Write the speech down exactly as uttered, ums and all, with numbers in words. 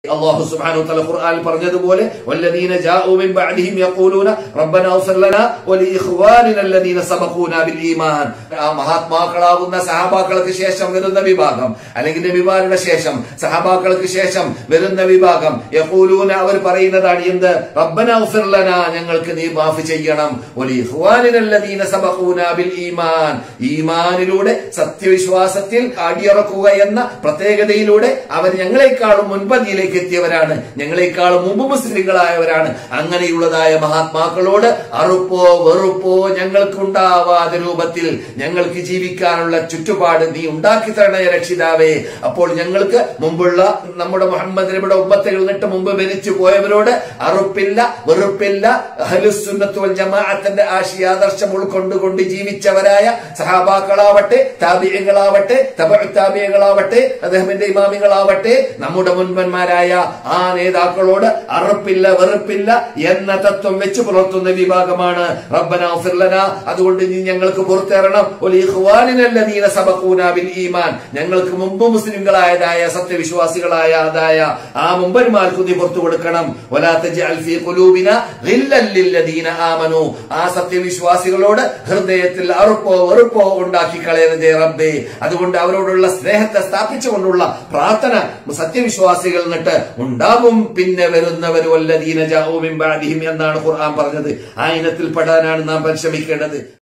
അല്ലാഹു സുബ്ഹാനഹു വ തആല ഖുർആനിൽ പറഞ്ഞതുപോലെ വല്ലദീന ജാഉ മിൻ ബഅദിഹിം യഖൂലൂന റബ്ബനാ ഇഗ്ഫിർ ലനാ വലി ഇഖ്വാനിന അല്ലദീന സബഖൂനാ ബിൽ ഈമാൻ. ആ മഹാത്മാക്കളാകുന്ന സഹാബാക്കൾക്ക് ശേഷം വരുന്ന വിഭാഗം, അല്ലെങ്കിൽ നബിമാരുടെ ശേഷം സഹാബാക്കൾക്ക് ശേഷം വരുന്ന വിഭാഗം യഖൂലൂന, അവർ പറയുന്നതാണ് എന്ത്? റബ്ബനാ ഇഗ്ഫിർ ലനാ, ഞങ്ങൾക്ക് നീ മാഫ് ചെയ്യണം, വലി ഇഖ്വാനിന അല്ലദീന സബഖൂനാ ബിൽ ഈമാൻ, ഈമാനിലൂടെ സത്യവിശ്വാസത്തിൽ അടിയറക്കുക എന്ന പ്രത്യേകതയിലൂടെ അവർ ഞങ്ങളെക്കാളും മുൻപന്തിയിലേക്ക് എത്തിയവരാണ്, ഞങ്ങളെക്കാളും മുമ്പ് മുസ്ലിങ്ങളായവരാണ്. അങ്ങനെയുള്ളതായ മഹാത്മാക്കളോട് അറുപ്പോ വെറുപ്പോ ഞങ്ങൾക്കുണ്ടാവാത്ത രൂപത്തിൽ ഞങ്ങൾക്ക് ജീവിക്കാനുള്ള ചുറ്റുപാട് നീ ഉണ്ടാക്കി തരണേ രക്ഷിതാവേ. അപ്പോൾ ഞങ്ങൾക്ക് മുമ്പുള്ള നമ്മുടെ മുഹമ്മദ് നബിയുടെ ഉമ്മത്തിൽ നിന്നിട്ട് മുമ്പ് ഭരിച്ചു പോയവരോട് അറുപ്പില്ല, വെറുപ്പില്ല. അഹ്ലുസുന്നത്ത് വൽ ജമാഅത്തിന്റെ ആശയാദർശം ഉൾക്കൊണ്ടുകൊണ്ട് ജീവിച്ചവരായ സഹാബാക്കളാവട്ടെ, താബിഈങ്ങളാവട്ടെ, തബഉ താബിഈങ്ങളാവട്ടെ, അദ്ദേഹത്തിന്റെ ഇമാമികളാവട്ടെ, നമ്മുടെ മുൻപന്മാരായ ആ നേതാക്കളോട് അറുപ്പില്ല, വെറുപ്പില്ല എന്ന തത്വം വെച്ച് പുലർത്തുന്ന വിഭാഗമാണ് റബ്ബനാ ഇഗ്ഫിർ ലനാ. അതുകൊണ്ട് നീ ഞങ്ങൾക്ക് പുറത്തേറണം, വലി ഇഖ്വാനിന അല്ലദീന സബഖൂനാ ബിൽ ഈമാൻ, ഞങ്ങൾക്ക് മുമ്പ് മുസ്ലിംകളായതായ സത്യവിശ്വാസികളായ അതായ ആ മുമ്പന്മാർക്ക് നീ പുറത്തു കൊടുക്കണം. വലാ തജ്അൽ ഫീ ഖുലൂബിനാ ഗില്ലൽ ലില്ലദീന ആമനൂ, ആ സത്യവിശ്വാസികളോട് ഹൃദയത്തിൽ അറുപ്പോ വെറുപ്പോ ഉണ്ടാക്കി കളയരുതേ റബ്ബേ. അതുകൊണ്ട് അവരോടുള്ള സ്നേഹത്തെ സ്ഥാപിച്ചുകൊണ്ടുള്ള പ്രാർത്ഥന സത്യവിശ്വാസികൾ എന്നിട്ട് ഉണ്ടാകും. പിന്നെ വരുന്നവർ വല്ലദീന ജാഉ മിൻ ബഅദിഹിം എന്നാണ് ഖുർആൻ പറഞ്ഞത്. ആ ഇനത്തിൽ പെടാനാണ് നാം പരിശ്രമിക്കേണ്ടത്.